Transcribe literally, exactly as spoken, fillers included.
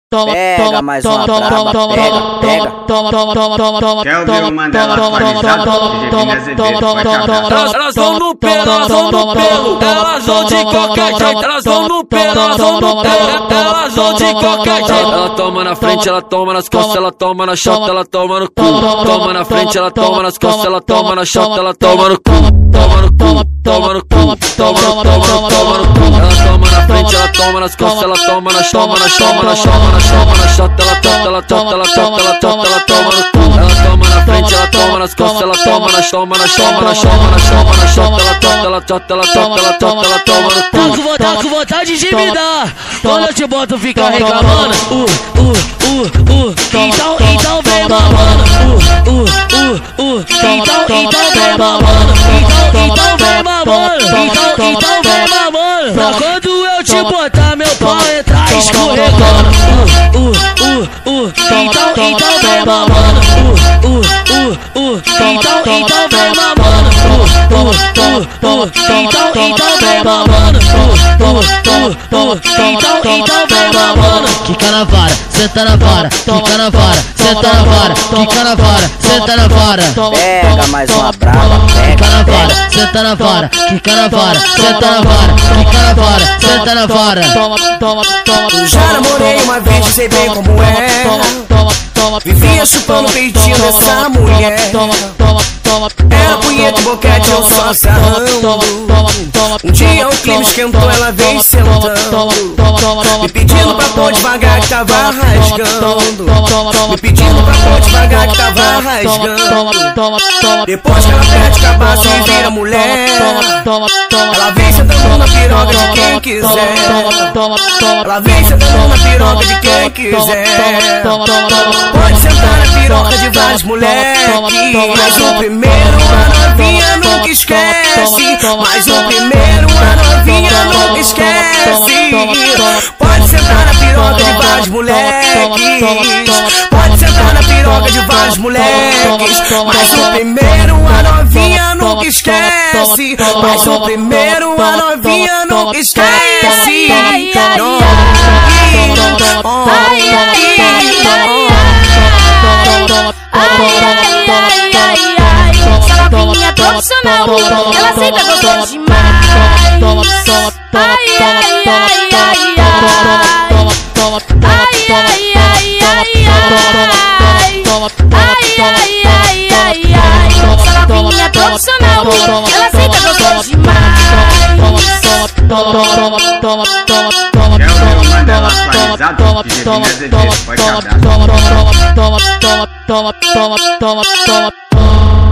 Pega mais uma braba, pega, pega. Quer ouvir o Mandela atualizado? Elas vão no pelo, elas vão no pelo. Elas vão de qualquer jeito, elas vão no pelo, elas vão no pelo. Elas vão de qualquer jeito. Ela toma na frente, ela toma nas costas, ela toma na chota, ela toma no cu. Toma na frente, ela toma nas costas, ela toma na chota, ela toma no cu. Toma no cu, toma no cu, toma no, toma no, toma no cu. Ela toma na frente, ela toma nas costas, ela toma na choma, na choma, na choma, na choma, na chota, ela tota, ela tota, ela tota, ela tota, ela toma no cu. Ela toma na frente, ela toma nas costas, ela toma na choma, na choma, na choma, na choma, na chota, ela tota, ela tota, ela tota, ela tota, ela toma no cu. Tá com vontade, com vontade de me dar. Quando eu te boto, fica reclamando. Uh, uh, uh, uh. Então, então vem mamando. Uh, uh, uh, uh. Então, então vem mamando. Então, então vem mamando. Então, então vem mamando. Pra quando eu te botar, meu pau entrar escorregando. Uh, uh, uh, uh. Então, então vem mamando. Uh, uh, uh, uh. Então, então vem mamando. Uh, uh, uh, uh. Então, então vem mamando. Uh, uh, uh, uh. Então, então vem mamando. Quica na vara, senta na vara, quica na vara, senta na vara, quica na vara, senta na vara. Pega mais uma braba, Quica pega, na pega. vara, senta na vara, quica na vara, senta na vara, quica na vara, senta na vara. Já namorei uma vez, sei bem como é. Vivia chupando peitinho dessa mulher. Era punheta e boquete, eu só sarrando. Um dia o clima esquentou, ela veio sentando, me pedindo pra pôr devagar que tava rasgando. Me pedindo pra pôr devagar que tava rasgando. Depois que ela perde cabaço e vira mulher, ela vem sentando na piroca de quem quiser. Ela vem sentando na piroca de quem quiser. Pode sentar na piroca de várias moleques, mas o primeiro a novinha nunca esquece. Mas o primeiro a novinha nunca esquece. Pode sentar na piroca de vários moleques, pode sentar na piroca de vários moleques, mas o primeiro a novinha nunca esquece. Mas o primeiro a novinha nunca esquece. Essa novinha profissional, ela aceita gostoso demais. Ai, ai, ai, ai, ai. Ai, ai, ai, ai, ai. Ai, ai, ai, ai, ai. Essa novinha profissional, ela aceita gostoso demais. Quer ouvir o Mandela atualizado? D J Vini Azevedo, pode abraço. toma, toma, toma, toma, toma, toma, toma, toma.